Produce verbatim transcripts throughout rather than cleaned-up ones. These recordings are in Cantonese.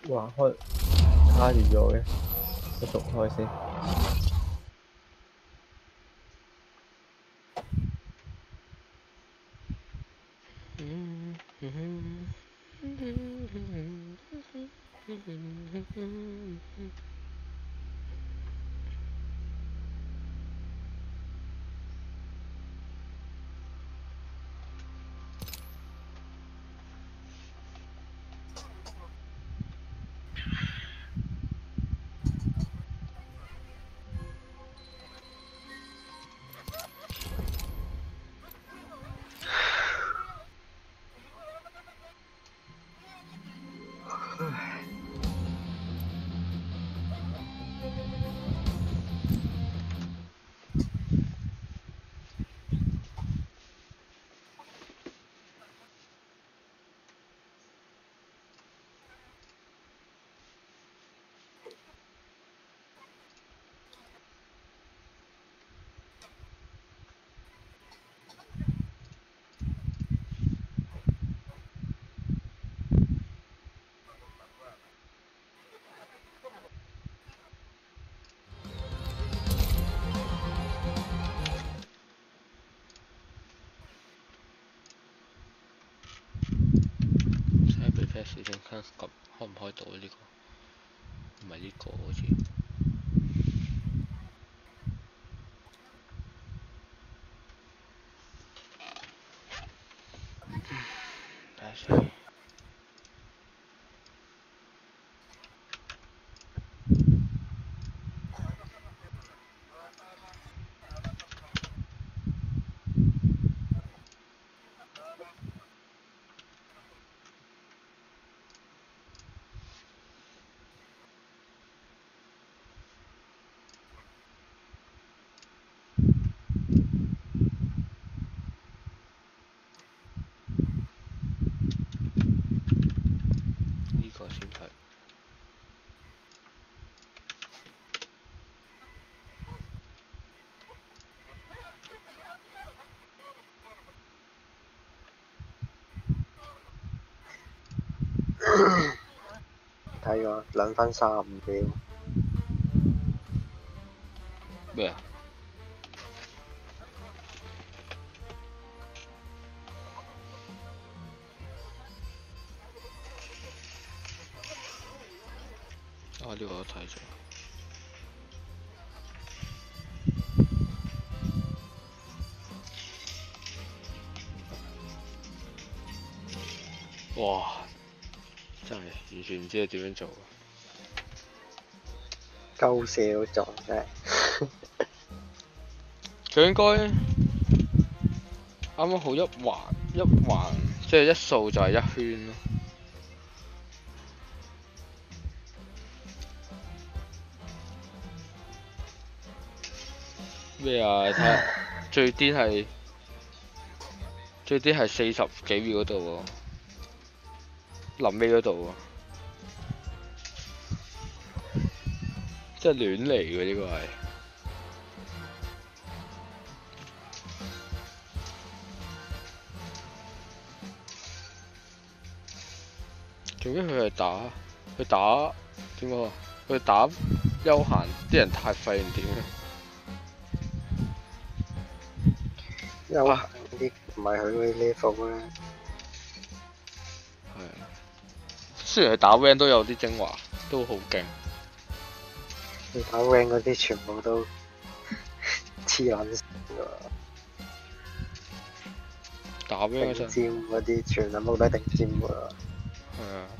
哇，開卡住咗嘅，我重開先。 時先看撳開唔開到呢、這個，唔係呢個好似。睇下先。呢個先係。 睇過兩分三十五秒。 咩啊？啊！呢、這個我睇咗。哇！真係完全唔知佢點樣做。 鳩笑撞真係。 佢應該啱啱好一橫一橫，即係一掃就係一圈咯。咩啊？睇下最癲係最癲係四十幾秒嗰度喎，臨尾嗰度喎。即係亂嚟嘅呢個係，總之佢係打佢打點講啊？佢打休閒啲人太廢唔點啊！ 休閒嗰啲唔係佢嗰啲 level 啦。 係啊，雖然佢打 van 都有啲精華，都好勁。 你打 van 嗰啲全部都黐撚線㗎。 打 van 嗰陣， 頂尖嗰啲全部都係頂尖㗎。 係啊，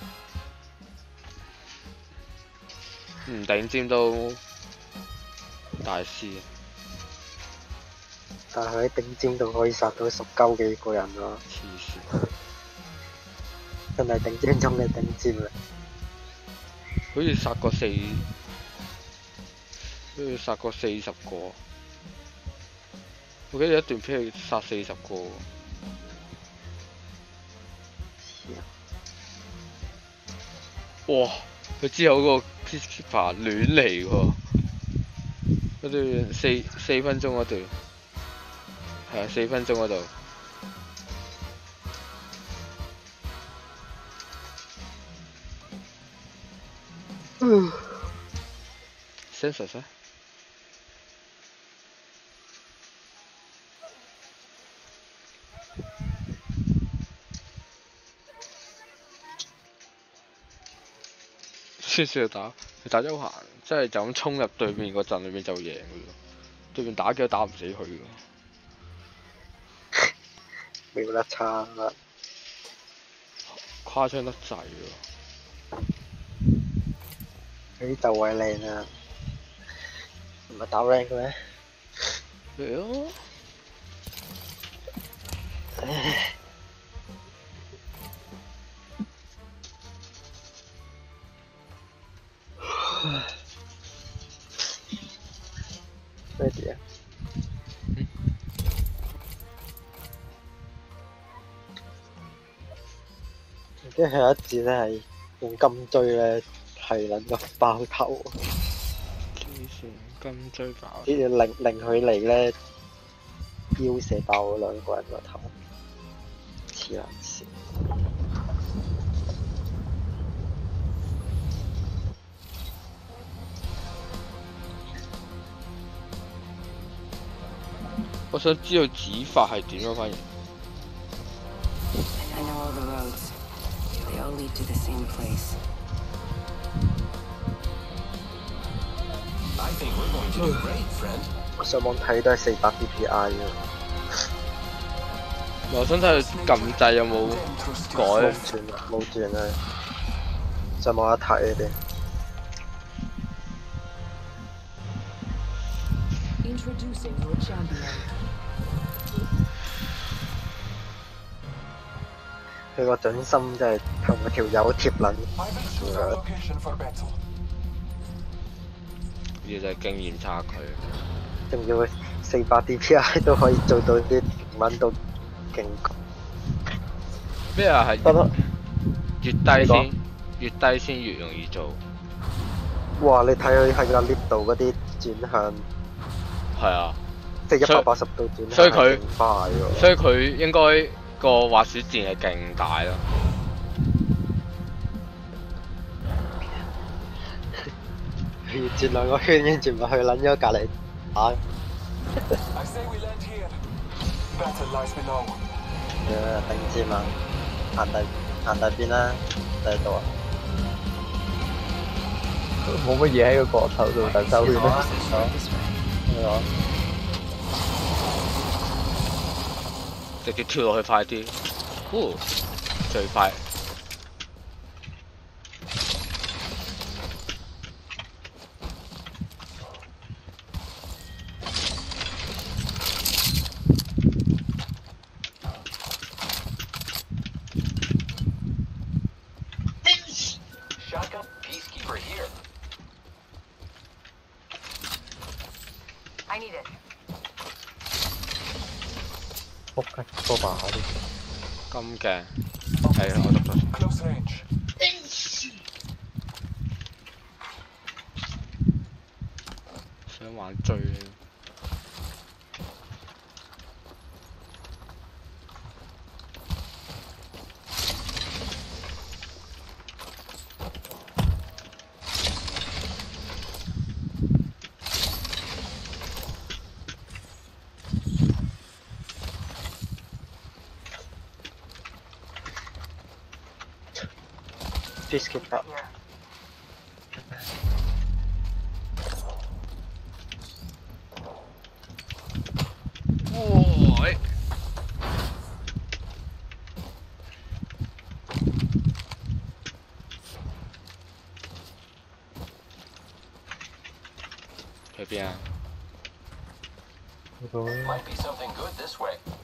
唔頂尖都大師。 但係佢喺頂尖度可以殺到十鳩幾個人咯。 黐線！ 真係頂尖中嘅頂尖啊！ 好似殺過四，好似殺過四十個。我記得有一段片係殺四十個。哇！佢之後嗰個 Peacekeeper 亂嚟喎，嗰段四四分鐘嗰段，係啊四分鐘嗰度。 嗯， Census 咧？先先打，佢打得好閒，即係就咁衝入對面個陣裏面就贏嘅咯。對面打機都打唔死佢嘅。 秒得差啦， 誇張得滯喎！ 佢啲就位靚啊，唔係打 rank 嘅咩？ 嚟啊！ 咩事啊？跟住有一節咧係用金錐咧係撚個爆頭， 黐線金錐爆！ 跟住令令佢嚟咧標射爆咗兩個人個頭，黐撚線。 我想知道指法係點啊，反而。 I know all the roads. They all lead to the same place. I think we're going to do great, friend. 我上網睇都係四百 D P I 啊， 我想睇佢撳掣有冇改冇轉啊，冇轉啊，上網一睇你哋。 Introducing your champion. 佢個準心真係同嗰條友貼撚， I will choose our location for battle. 呢個就係經驗差距。 仲要四百 D P I 都可以做到啲揾到勁。 咩啊？係不過越低先，越低先越容易做。 哇！你睇佢喺個 lift 度嗰啲轉向， 係啊， 即係一百八十度轉向， 所以佢勁快喎。 所以佢應該個滑雪墊係勁大咯。 佢要轉兩個圈，跟住咪去撚咗隔離打。 I say we land here. Battle lies below. 誒頂尖啊！行第行第邊啦，第度啊！冇乜嘢喺個角頭度就周圈啦。 This way. 係啊！ 直接跳落去快啲，哦，最快。 Shotgun peacekeeper here. I need it. 仆街，多把啲。 咁勁，係啊，我讀咗。 Close range. 想玩追呢 Peacekeeper。 哇！去邊啊？ Might be something good this way.